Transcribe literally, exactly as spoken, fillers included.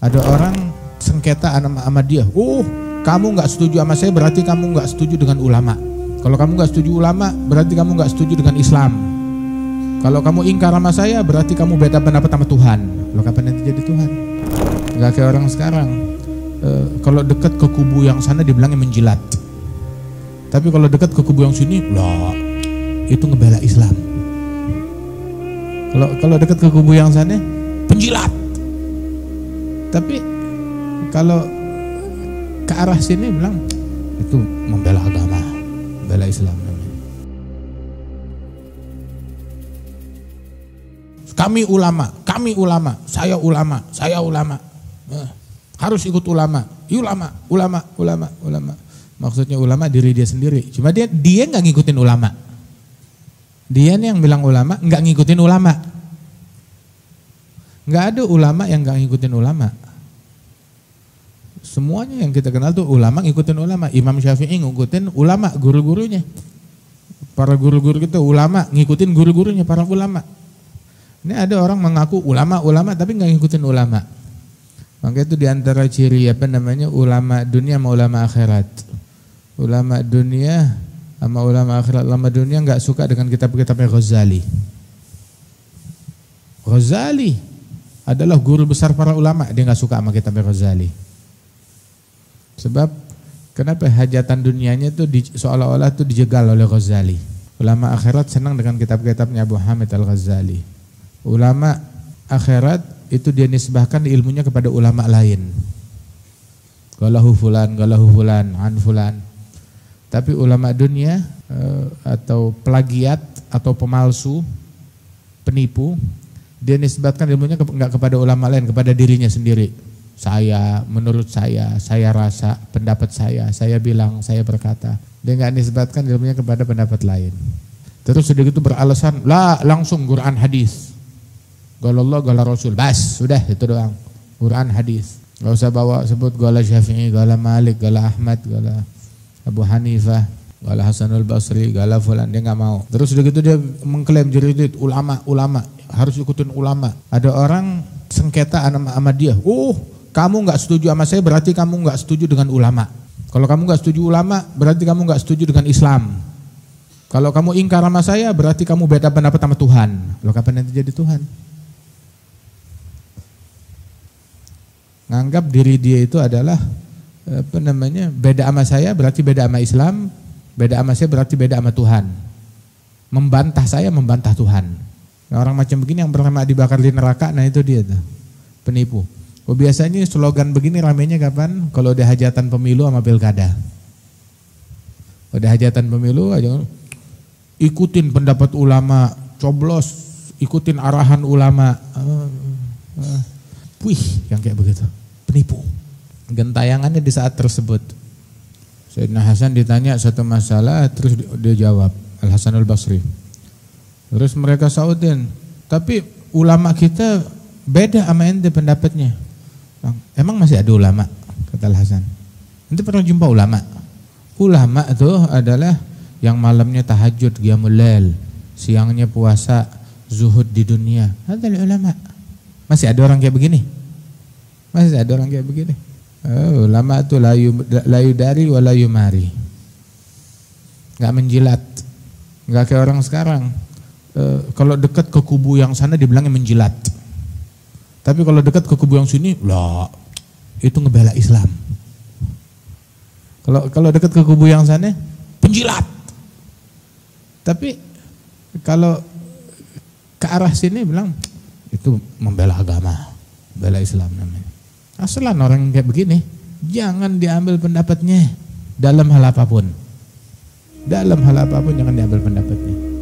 Ada orang sengketa sama dia. Oh, kamu nggak setuju sama saya berarti kamu nggak setuju dengan ulama. Kalau kamu nggak setuju ulama berarti kamu nggak setuju dengan Islam. Kalau kamu ingkar sama saya berarti kamu beda pendapat sama Tuhan. Lo kapan nanti jadi Tuhan? Nggak kayak orang sekarang. E, kalau dekat ke kubu yang sana dibilangnya menjilat. Tapi kalau dekat ke kubu yang sini, lah itu ngebela Islam. Kalau kalau dekat ke kubu yang sana, penjilat. Tapi kalau ke arah sini bilang itu membela agama, membela Islam. Kami ulama, kami ulama, saya ulama, saya ulama. Eh, harus ikut ulama, ulama, ulama, ulama, ulama. Maksudnya ulama diri dia sendiri. Cuma dia dia nggak ngikutin ulama. Dia nih yang bilang ulama nggak ngikutin ulama. Nggak ada ulama yang nggak ngikutin ulama. Semuanya yang kita kenal tuh ulama ngikutin ulama. Imam Syafi'i ngikutin ulama, guru-gurunya. Para guru-guru kita ulama ngikutin guru-gurunya para ulama. Ini ada orang mengaku ulama-ulama tapi nggak ngikutin ulama. Maka itu diantara ciri apa namanya ulama dunia sama ulama akhirat. Ulama dunia sama ulama akhirat. Ulama dunia nggak suka dengan kitab-kitabnya Ghazali. Ghazali adalah guru besar para ulama, dia nggak suka sama kitabnya Ghazali. Sebab kenapa hajatan dunianya itu di, seolah-olah itu dijegal oleh Ghazali. Ulama akhirat senang dengan kitab-kitabnya Abu Hamid Al-Ghazali. Ulama akhirat itu dia nisbahkan ilmunya kepada ulama lain. Galahu fulan, galahu fulan, an fulan. Tapi ulama dunia eh, atau plagiat atau pemalsu, penipu, dia nisbatkan ilmunya enggak kepada ulama lain, kepada dirinya sendiri. Saya, menurut saya, saya rasa, pendapat saya, saya bilang, saya berkata. Dia enggak nisbatkan ilmunya kepada pendapat lain. Terus sudah gitu beralasan, lah langsung Quran hadis. Qala Allah, qala Rasul, bas, sudah itu doang. Quran hadis. Enggak usah bawa sebut qala Syafi'i, qala Malik, qala Ahmad, qala Abu Hanifah, qala Hasanul Basri, qala fulan, dia enggak mau. Terus sudah gitu dia mengklaim jadi ulama, ulama, harus ikutin ulama. Ada orang sengketa sama dia. Oh, kamu enggak setuju sama saya berarti kamu enggak setuju dengan ulama. Kalau kamu enggak setuju ulama berarti kamu enggak setuju dengan Islam. Kalau kamu ingkar sama saya berarti kamu beda pendapat sama Tuhan. Lo kapan nanti jadi Tuhan? Nganggap diri dia itu adalah apa namanya beda sama saya berarti beda sama Islam, beda sama saya berarti beda sama Tuhan. Membantah saya membantah Tuhan. Nah, orang macam begini yang pertama dibakar di neraka, nah itu dia tuh penipu. Oh, biasanya slogan begini ramenya kapan? Kalau ada hajatan pemilu sama pilkada. Ada hajatan pemilu aja ikutin pendapat ulama, coblos, ikutin arahan ulama. Uh, uh, wih, yang kayak begitu, penipu. Gentayangannya di saat tersebut. Sayyidina Hasan ditanya satu masalah, terus dia jawab, Al Hasanul Basri. Terus mereka sautin, tapi ulama kita beda sama ente pendapatnya. Emang masih ada ulama? Kata Al Hasan. Ente pernah jumpa ulama? Ulama itu adalah yang malamnya tahajud, qiyamul lail, siangnya puasa, zuhud di dunia. Adalah ulama. Masih ada orang kayak begini? Masih ada orang kayak begini? Oh, ulama itu layu dari wa layu mari. Enggak menjilat. Enggak kayak orang sekarang. E, kalau dekat ke kubu yang sana dibilangnya menjilat. Tapi kalau dekat ke kubu yang sini, lah itu ngebela Islam. Kalau kalau dekat ke kubu yang sana, penjilat. Tapi kalau ke arah sini bilang itu membela agama, membela Islam namanya. Aslan orang yang kayak begini, jangan diambil pendapatnya dalam hal apapun. Dalam hal apapun jangan diambil pendapatnya.